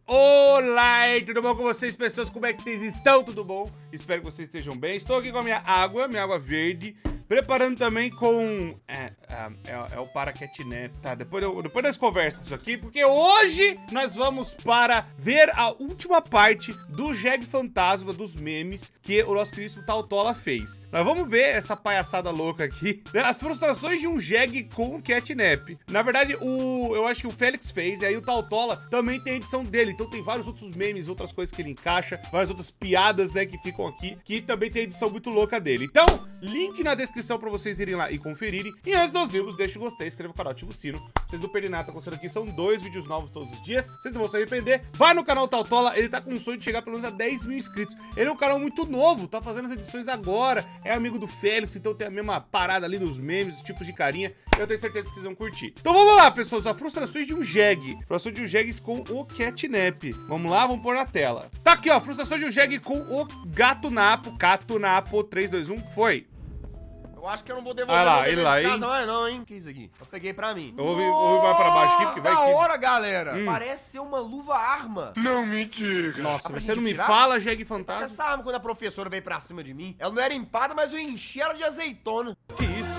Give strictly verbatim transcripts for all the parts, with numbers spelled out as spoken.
Olá, tudo bom com vocês, pessoas? Como é que vocês estão? Tudo bom? Espero que vocês estejam bem. Estou aqui com a minha água, minha água verde, preparando também com... É, é, é, é o paraquetinep, tá? Depois, eu, depois nós conversamos isso aqui, porque hoje nós vamos para ver a última parte do jegue fantasma dos memes que o nosso querido Tautola fez. Nós vamos ver essa palhaçada louca aqui, né? As frustrações de um jegue com catnap. Na verdade, o, eu acho que o Félix fez, e aí o Tautola também tem a edição dele. Então tem vários outros memes, outras coisas que ele encaixa, várias outras piadas, né, que ficam aqui, que também tem a edição muito louca dele. Então, link na descrição pra vocês irem lá e conferirem. E antes dos vídeos, deixa o gostei, inscreva no canal, ativa o sino. Vocês não perdem nada, tá acontecendo aqui, são dois vídeos novos todos os dias. Vocês não vão se arrepender. Vai no canal Tautola, ele tá com um sonho de chegar pelo menos a dez mil inscritos. Ele é um canal muito novo, tá fazendo as edições agora, é amigo do Félix, então tem a mesma parada ali dos memes, os tipos de carinha. Eu tenho certeza que vocês vão curtir. Então vamos lá, pessoas, a frustrações de um jegue. Frustração de um jegue com o catnap. Vamos lá, vamos pôr na tela. Tá aqui, ó, frustração de um jegue com o gato napo. Gato napo, três, dois, um, foi. Eu acho que eu não vou devolver ah lá, o dever de lá, casa mais não, hein? Que isso aqui? Eu peguei pra mim. Eu vou vir, vou vir mais pra baixo aqui, porque vai da que... hora, galera. Hum. Parece ser uma luva-arma. Não me diga. Nossa, Dá mas pra você não me tirar? fala, jegue Porque fantasma. essa arma, quando a professora veio pra cima de mim, ela não era empada, mas eu enchi ela de azeitona. Que isso?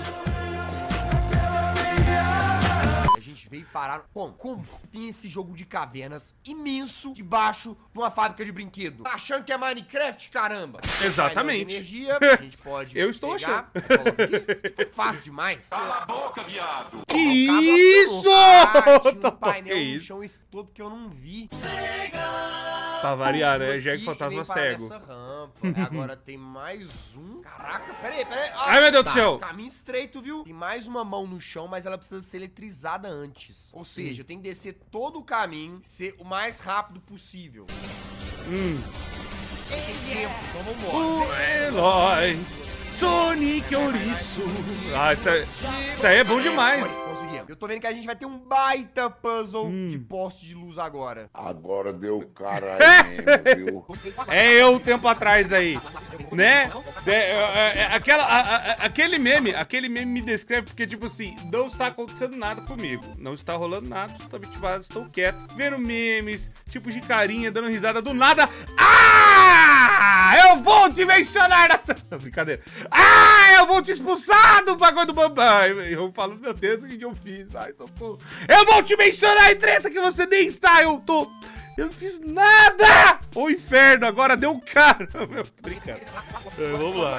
A gente veio parar... Como? Como tem esse jogo de cavernas imenso debaixo de uma fábrica de brinquedo? Tá achando que é Minecraft, caramba? Exatamente. Painel de energia, a gente pode Eu estou pegar, coloca aqui. Isso aqui foi fácil demais. Cala a boca, viado. Que isso? isso? Ah, tinha um Tá, painel que no isso? chão esse todo que eu não vi. Pra variar, né? Aqui Jegue e fantasma veio parar cego. nessa rampa. Agora tem mais um. Caraca, peraí, peraí. Ah, Ai, meu Deus do céu. Caminho estreito, viu? Tem mais uma mão no chão, mas ela precisa ser eletrizada antes. Ou seja, eu tenho que descer todo o caminho, ser o mais rápido possível. Hum. Tem tempo, então vambora. O Heróis, Sonic Ouriço. Ah, isso, é, isso aí é bom demais. Conseguimos. Eu tô vendo que a gente vai ter um baita puzzle Hum. de poste de luz agora. Agora deu cara aí mesmo, viu? É eu um tempo atrás aí, né? É, é, é, aquela, a, a, aquele meme, aquele meme me descreve porque, tipo assim, não está acontecendo nada comigo. Não está rolando nada, absolutamente nada, estou quieto, vendo memes, tipos de carinha, dando risada do nada. Ah! Eu vou te mencionar nessa... Não, brincadeira. Ah! Eu vou te expulsar do bagulho do bambam. Eu falo, meu Deus, o que eu fiz? Ai, socorro. Eu vou te mencionar em treta que você nem está, eu tô... Eu não fiz nada! O inferno, agora deu cara. Meu, brincando. É, vamos lá.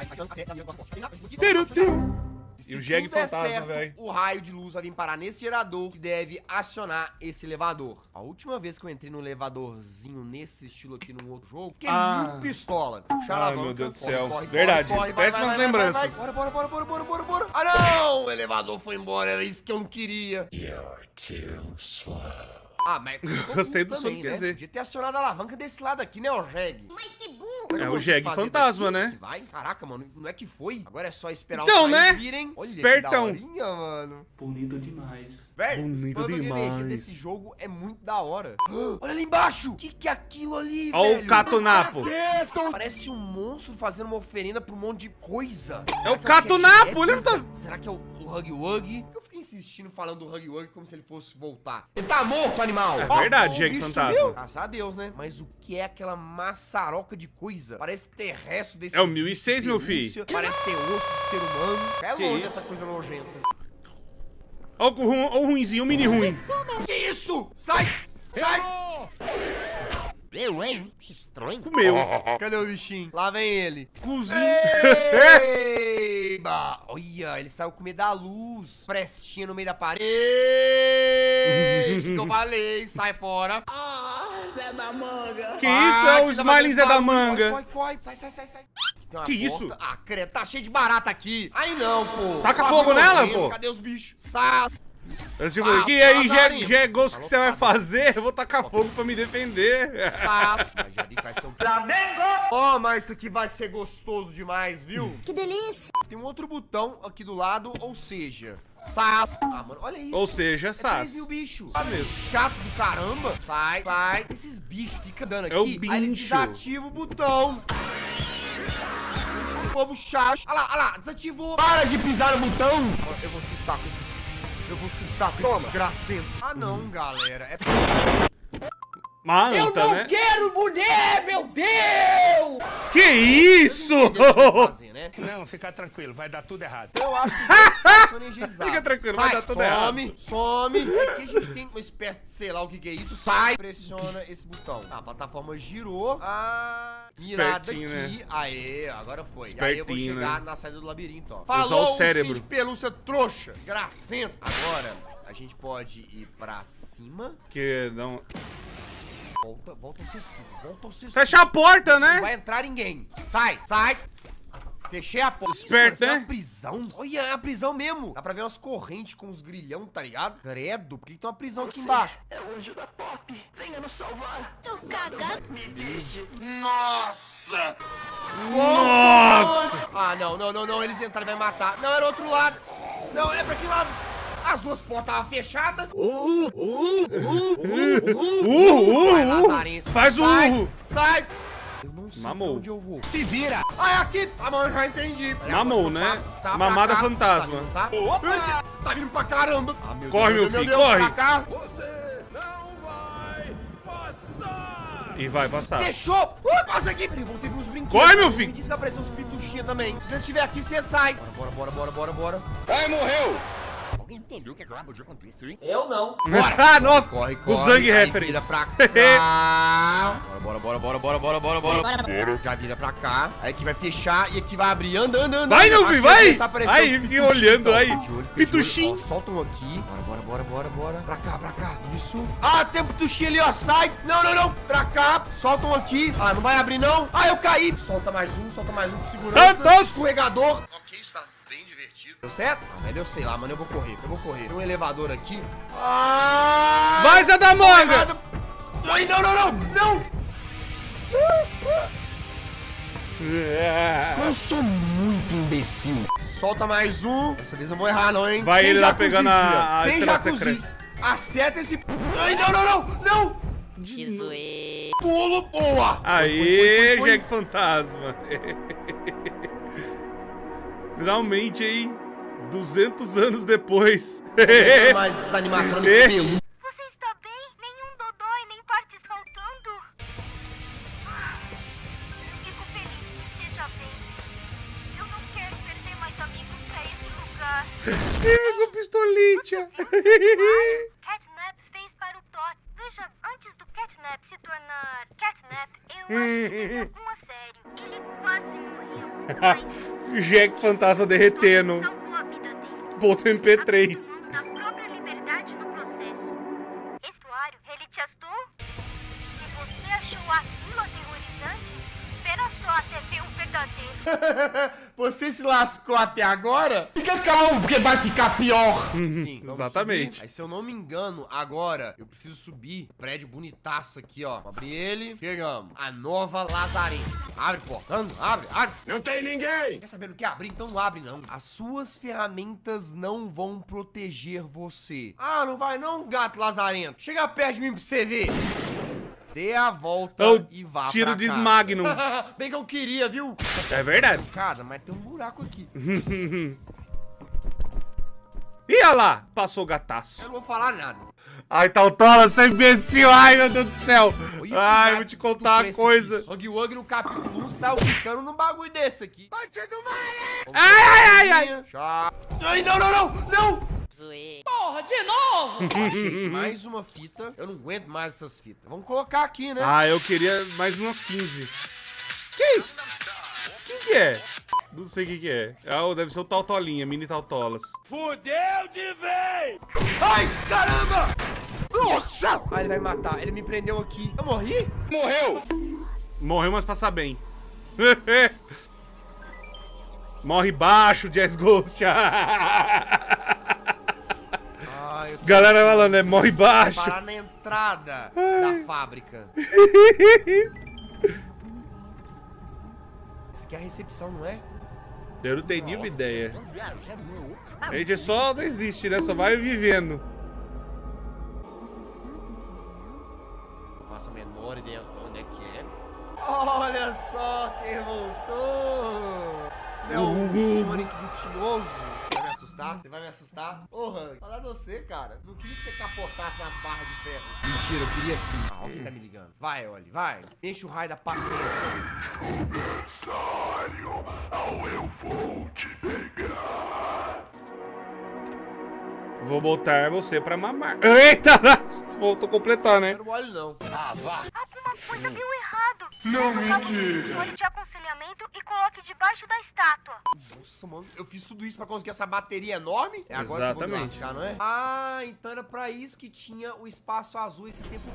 E o jegue fantasma, velho. O raio de luz vai vir parar nesse gerador que deve acionar esse elevador. A última vez que eu entrei num elevadorzinho nesse estilo aqui num outro jogo, fiquei Ah. muito pistola. Ai, meu Deus do céu. Verdade, péssimas lembranças. Bora, bora, bora, bora, bora, bora, bora. Ah, não! O elevador foi embora, era isso que eu não queria. You're too slow. Ah, mas eu sou Gostei burro do som, também, quer né? dizer. Podia ter acionado a alavanca desse lado aqui, né, o jegue? Mas que burro! É o jegue fantasma, né? Vai, caraca, mano, não é que foi? Agora é só esperar Então, os né? raios virem. Olha Espertão. que daorinha, mano. Bonito demais. Velho, Bonito o puzzle de energia demais. desse jogo é muito da hora. Olha ali embaixo! O que, que é aquilo ali, Olha velho? o Catonapo. Parece um monstro fazendo uma oferenda pra um monte de coisa. É o Será que Catonapo, catnap? ele não tá... Será que é o, o Huggy Wuggy? Por que eu fiquei insistindo falando do Huggy Wuggy como se ele fosse voltar? Ele tá morto, animal! É Ó, verdade, o jegue bicho fantasma. sumiu. Graças a Deus, né? Mas o que é aquela maçaroca de coisa? Parece terrestre desse... É o mil e seis, meu filho. Parece ter osso de ser humano. É Que longe isso? essa coisa nojenta. Olha o, ru- o ruinzinho, o mini ruim. Que isso? Sai! Sai! Eu, hein? Estranho. Comeu. Cadê o bichinho? Lá vem ele. Cozinho. Eba! Olha, ele saiu com medo da luz. Prestinha no meio da parede. O que, que eu falei? Sai fora. Ah, Zé da Manga. Que isso? É o Smiling Zé da Manga. Corre, corre, corre. Sai, sai, sai, sai. Tem uma Que porta. isso? Ah, credo, tá cheio de barata aqui. Aí não, pô. Taca Tá fogo me nela, morrendo. pô. Cadê os bichos? Sai. Eu digo, Ah, e aí, passarinho. Jé Ghost, o que você vai Tá fazer? Eu vou tacar fogo pra me defender. Sai. Mas já vi que vai ser um... Flamengo! Ó, mas isso aqui vai ser gostoso demais, viu? Que delícia. Tem um outro botão aqui do lado, ou seja... Sas. Ah, mano, olha isso. Ou seja, é Sas. três mil bichos. Isso mesmo. Chato do caramba. Sai, sai. Esses bichos ficam dando aqui. É o Aí eles bicho. desativam o botão. O povo chato. Olha lá, olha lá. Desativou. Para de pisar no botão. Ó, eu vou citar com esses... Eu vou citar com esses gracentos. Ah, não, galera. É... Uma Eu anta, não né? quero mulher, meu Deus! Que isso? Fazer, né? Não, fica tranquilo, vai dar tudo errado. Então eu acho que os dois caras são energizados. Fica tranquilo, Sai, vai dar tudo some, errado. Some, É que a gente tem uma espécie de, sei lá o que que é isso. Sai, pressiona esse botão. Ah, a plataforma girou. Ah, mirada aqui. Espertinho, né? Aê, agora foi. E aí eu vou Espertinho, chegar né? na saída do labirinto, ó. Usar o Falou cérebro. ursinho de pelúcia trouxa. Desgracento. Agora, a gente pode ir pra cima. Que não... Volta, volta ao cesto. Volta ao cesto. Fecha a porta, Não né? vai entrar ninguém. Sai, sai. Fechei a porta. Esperto, Isso, mano, isso é né? uma prisão. Olha, é uma prisão mesmo. Dá pra ver umas correntes com uns grilhão, tá ligado? Credo, por que que tem uma prisão aqui embaixo? É o anjo da Pop. Venha nos salvar. Tô cagando. Me deixe. Nossa! Nossa! Ah, não, não, não, não. Eles entraram e vai matar. Não, era outro lado. Não, é pra que lado? As duas portas estavam fechadas. Uh, uh, Vai, uh, uh. Lazarense. Faz o Sai, urro. Sai. Eu não sei Mamou. pra onde eu vou. Se vira. Ah, é aqui. Ah, mas já entendi. É, Mamou, agora eu né? faço. Tá pra Mamada cá. fantasma. Tá vindo, tá? Tá vindo pra caramba. Ah, meu Corre, Deus, meu filho, Deus, corre. Pra cá. E vai passar. Fechou! Uh, passa aqui! Peraí, voltei pros brinquedos. Corre, meu filho. Me disse que apareceu uns pituchinhos também. Se você estiver aqui, você sai. Bora, bora, bora, bora, bora. Ai, morreu! Alguém entendeu o que acabou de acontecer, hein? Eu não. Ah, nossa! Corre, Do corre. Zang aí Reference. Vira pra cá. Bora, bora, bora, bora, bora, bora, bora. Bora. Já vira pra cá. Aí aqui vai fechar e aqui vai abrir. Anda, anda, anda. Vai, meu Aqui filho, vai! começar a aparecer Aí, uns fiquei pituchinhos, olhando então. aí. Fica de olho, fica de Pituchinho. olho. Ó, solta um aqui. Bora, bora, bora, bora, bora. Pra cá, pra cá. Isso. Ah, tem um pituchinho ali, ó. Sai. Não, não, não. Pra cá. Solta um aqui. Ah, não vai abrir, não. Ah, eu caí. Solta mais um, solta mais um com segurança. Santos! Escorregador. Ok, está bem divertido. Deu certo? Ah, velho, eu sei lá, mano. Eu vou correr, eu vou correr. Tem um elevador aqui. Ah! Vai, Zé da Manga! Errado. Ai, não, não, não, não! Eu sou muito imbecil. Solta mais um. Dessa vez eu vou errar, não, hein? Vai Sem ele lá jacuzzi, pegando a- a Sem estrela jacuzzi. secreta. Acerta esse... Ai, não, não, não, não! Que zoeira. Pulo, boa! Aê, Foi, foi, foi, Jack Fantasma. Finalmente, hein? duzentos anos depois. foi. Mais esses animatrônicos É. pelo. Você está bem? Nenhum dodói, nem partes faltando? Eu fico feliz que esteja bem. Eu não quero perder mais amigos pra esse lugar. Pega o pistolite. Catnap fez para o Thor. Veja, antes do Catnap se tornar Catnap, eu acho que teve alguma sério. Ele quase morreu, mas Jack Fantasma derretendo. salvou a vida dele. Ponto M P três. Abriu mão da própria liberdade no processo. Estuário, ele te astou? Se você achou aquilo aterrorizante, espera só até ver o verdadeiro. Você se lascou até agora? Fica calmo, porque vai ficar pior. Enfim, vamos Exatamente. subir. Aí, se eu não me engano, agora eu preciso subir. Prédio bonitaço aqui, ó. Vamos abrir ele. Chegamos. A Nova Lazarense. Abre, porta. Anda, abre, abre. Não tem ninguém! Quer saber, não quer abrir? Então não abre, não. As suas ferramentas não vão proteger você. Ah, não vai não, gato lazarento? Chega perto de mim pra você ver. Dê a volta É o e vá tiro pra de casa. Magnum. Bem que eu queria, viu? É verdade. Cada, mas tem um buraco aqui. E olha lá, passou o gataço. Eu não vou falar nada. Ai, Tautola, seu imbecil. Ai, meu Deus do céu. Olha o Ai, cuidado vou te do contar uma preço coisa. aqui. Hug Wug no capítulo um saiu ficando num bagulho desse aqui. Ai, ai, ai, ai. Chá. Ai, não, não, não, não. Zoeira. Achei mais uma fita. Eu não aguento mais essas fitas. Vamos colocar aqui, né? Ah, eu queria mais umas quinze. Que isso? Quem que é? Não sei o que que é. Ah, deve ser o Tautolinha, mini Tautolas. Ai, caramba! Nossa! Ah, ele vai me matar. Ele me prendeu aqui. Eu morri? Morreu! Morreu, mas passa bem. Morre baixo, Jazz Ghost. Ah, eu tô Galera falando, é morre baixo. parar na entrada da fábrica. Isso aqui é a recepção, não é? Eu não tenho nenhuma ideia. A gente só não existe, né? Só vai vivendo. Não faço a menor ideia de onde é que é. Olha só quem voltou! É o Sonic lutinhoso. Você vai me assustar? Você vai me assustar? Porra, falar de você, cara. Não queria que você capotasse nas barras de ferro. Mentira, eu queria sim. Ah, alguém tá me ligando. Vai, Oli, vai. Enche o raio da paciência. Comissário, ao eu vou te pegar. Vou botar você pra mamar. Eita! Voltou a completar, né? Não olho não. Ah, vá. Alguma coisa deu errado. Não, mentira. de aconselhamento e coloque debaixo da estátua. Nossa, mano, eu fiz tudo isso pra conseguir essa bateria enorme? É agora Exatamente. que eu vou me lascar, não é? Ah, então era pra isso que tinha o espaço azul esse tempo.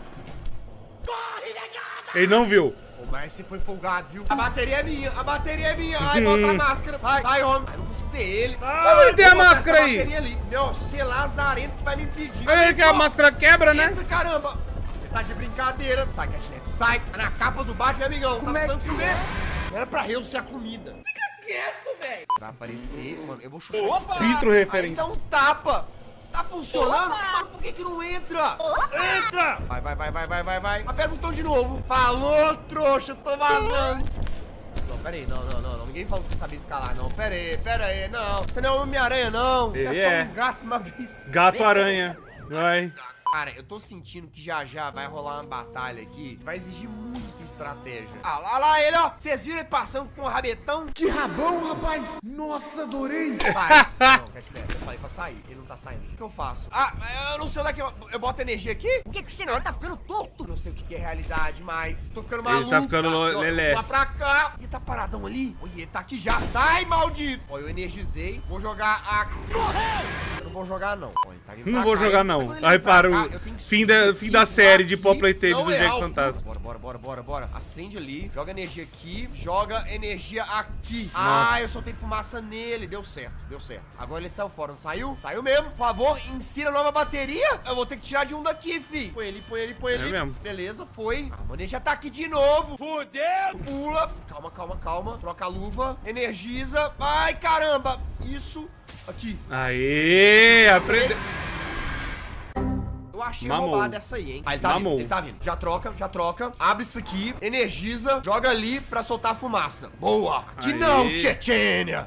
Corre, negada! Ele não viu. Ô, mas você foi folgado, viu? A bateria é minha, a bateria é minha. Ai, bota a máscara. Vai, vai, homem. Ai, não consigo ver ele. Como ele tem a máscara aí? Ali. Meu, você é lazarento que vai me impedir. Olha que a máscara quebra, né? Entra, caramba. Você tá de brincadeira. Sai, Catnap, sai. Tá na capa do baixo, meu amigão. Como tá precisando comer? Era pra eu ser a comida. Fica quieto, velho. Vai aparecer, mano, eu vou chuchar esse cara. Pitro referência. Aí dá um tapa. Tá funcionando? Mano, por que que não entra? Entra! Vai, vai, vai, vai, vai, vai, vai. Aperta o botão de novo. Falou, trouxa, eu tô vazando. Não, pera aí, não, não, não, não. Ninguém falou que você sabia escalar, não. Pera aí, pera aí, não. Você não é Homem-Aranha, não. Ele Você é só é. um gato, uma vez. Gato-aranha. Vai. Cara, eu tô sentindo que já já vai rolar uma batalha aqui. Vai exigir muita estratégia. Ah, lá, lá ele, ó. Vocês viram ele passando com um rabetão? Que rabão, rapaz! Nossa, adorei! Sai. Não, Catnap, eu falei pra sair. Ele não tá saindo. O que eu faço? Ah, eu não sei onde é que eu, eu boto energia aqui? O que que você não? Ele tá ficando torto. Eu não sei o que que é realidade, mas tô ficando maluco. Ele tá ficando Ó, lelé. Lá pra cá. Ele tá paradão ali? Olha, ele tá aqui já. Sai, maldito. Ó, eu energizei. Vou jogar a... Eu não vou jogar, não. Ó, ele tá vindo Não pra vou cá. jogar, Ele- não. quando ele Aí vem pra para o cá, eu tenho que fim da, subir fim da aqui, série de aqui. Pop Play Tapes Não do é Jack alto. Fantasma. Bora, bora, bora, bora, bora. Acende ali, joga energia aqui, joga energia aqui. Nossa. Ah, eu soltei fumaça nele. Deu certo, deu certo. Agora ele saiu fora, não saiu? Saiu mesmo. Por favor, insira nova bateria. Eu vou ter que tirar de um daqui, fi. Põe ele, põe ele, põe É ele. mesmo. Beleza, foi. A maneja já tá aqui de novo. Fudeu. Pula. Calma, calma, calma. Troca a luva. Energiza. Ai, caramba. Isso aqui. Aê, aprendeu. Eu achei Mamou. roubada essa aí, hein? Ah, ele tá Mamou. vindo, ele tá vindo. Já troca, já troca. Abre isso aqui, energiza, joga ali pra soltar a fumaça. Boa! Aqui Aê. não, Tchetchênia!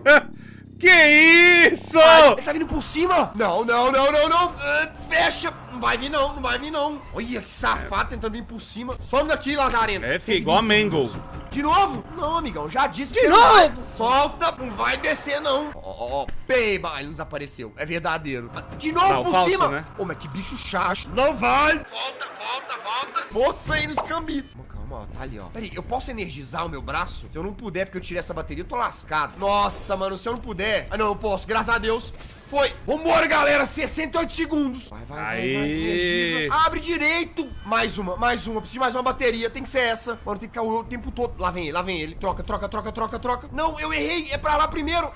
Que isso? Ai, ele tá vindo por cima? Não, não, não, não, não. Ah, fecha. Não vai vir não, não vai vir não. Olha que safado tentando vir por cima. Some daqui, Lazareno. É, filho, cento e vinte igual a Mangle. segundos. De novo? Não, amigão, já disse que De você não vai. novo? Solta, não vai descer não. Ó, ó, ó, peba. Ele não desapareceu. É verdadeiro. De novo Não, por falso, cima. né? Ô, mas que bicho chato. Não vai. Volta, volta, volta. Força aí nos cambitos. Calma, ó, tá ali, ó. Peraí, eu posso energizar o meu braço? Se eu não puder, porque eu tirei essa bateria, eu tô lascado. Nossa, mano, se eu não puder... Ah, não, eu posso, graças a Deus. Foi. Vambora, galera, sessenta e oito segundos. Vai, vai, vai, vai. Aê. Energiza. Abre direito. Mais uma, mais uma. Preciso de mais uma bateria. Tem que ser essa. Mano, tem que ficar o tempo todo. Lá vem ele, lá vem ele. Troca, troca, troca, troca, troca. Não, eu errei. É pra lá primeiro.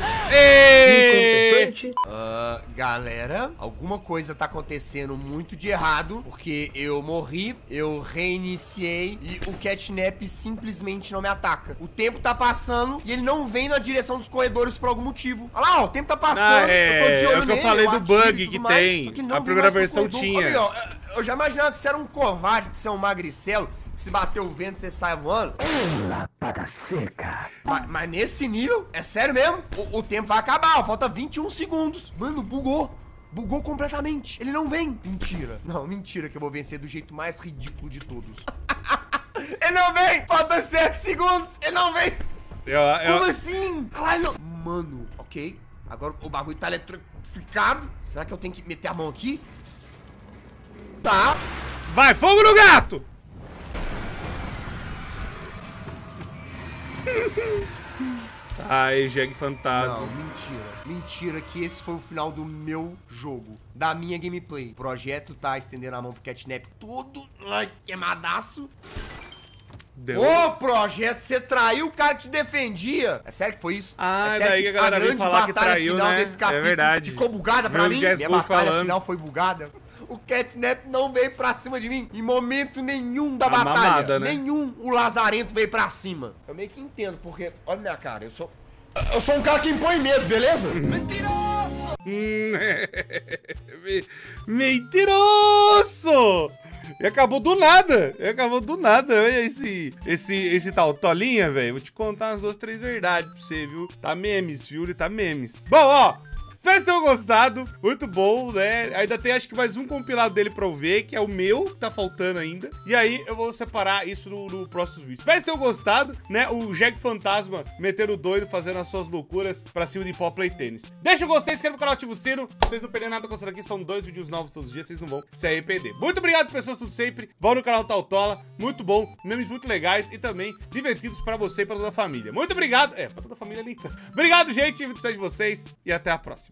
Ei! Ah, galera, alguma coisa tá acontecendo muito de errado, porque eu morri, eu reiniciei e o Catnap simplesmente não me ataca. O tempo tá passando e ele não vem na direção dos corredores por algum motivo. Olha lá, ó, o tempo tá passando. Ah, eu tô de é, olho é o que eu nele, falei do atiro e bug tudo que mais, tem. só que não A vem primeira mais pro versão corredor. tinha. Olha aí, ó, eu já imaginava que você era um covarde, que você é um magricelo, que se bater o vento você sai voando. Lapada seca. Mas, mas nesse nível, é sério mesmo, o, o tempo vai acabar, ó, falta vinte e um segundos. Mano, bugou. Bugou completamente. Ele não vem. Mentira. Não, mentira que eu vou vencer do jeito mais ridículo de todos. Ele não vem. Falta sete segundos. Ele não vem. Eu, eu, Como assim? Caralho, não. Mano, ok. Agora o bagulho tá eletrificado. Será que eu tenho que meter a mão aqui? Tá. Vai, fogo no gato! Ai, Jeg Fantasma. Não, mentira. Mentira que esse foi o final do meu jogo. Da minha gameplay. O projeto tá estendendo a mão pro Catnap todo. Ai, queimadaço. Deu. Ô, projeto, você traiu o cara que te defendia. É sério que foi isso? Ah, é é sério daí que a galera vem grande falar que batalha traiu, final né? desse É capítulo verdade. ficou bugada pra Viu o mim? Jazz Minha Bull batalha falando. final foi bugada. O Catnap não veio pra cima de mim em momento nenhum da A batalha. mamada, né? Nenhum o Lazarento veio pra cima. Eu meio que entendo, porque, olha minha cara, eu sou... Eu sou um cara que impõe medo, beleza? Mentiroso! E acabou do nada. E acabou do nada. Olha esse, esse, esse tal Tolinha, velho. Vou te contar umas duas, três verdades pra você, viu? Tá memes, viu? Ele tá memes. Bom, ó. Espero que vocês tenham gostado. Muito bom, né? Ainda tem, acho que mais um compilado dele pra eu ver, que é o meu, que tá faltando ainda. E aí eu vou separar isso no, no próximo vídeo. Espero que vocês tenham gostado, né? O Jeg Fantasma metendo o doido, fazendo as suas loucuras pra cima de Paw Play Tênis. Deixa o gostei, inscreve no canal, ativa o sino. Se vocês não perderem nada acontecendo aqui, são dois vídeos novos todos os dias, vocês não vão se arrepender. Muito obrigado, pessoas, tudo sempre. Vão no canal Tautola. Muito bom, memes muito legais e também divertidos pra você e pra toda a família. Muito obrigado. É, pra toda a família ali. Obrigado, gente. Muito espero de vocês e até a próxima.